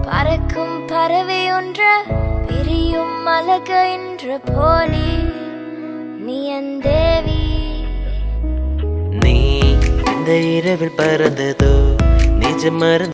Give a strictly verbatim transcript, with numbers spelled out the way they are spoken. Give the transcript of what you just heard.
பறக்கும் பறவை ஒன்ற விரியும் அழகின்ற போலி நீ என் தேவி. நீ இந்த இரவில் பறந்ததோ நிஜமற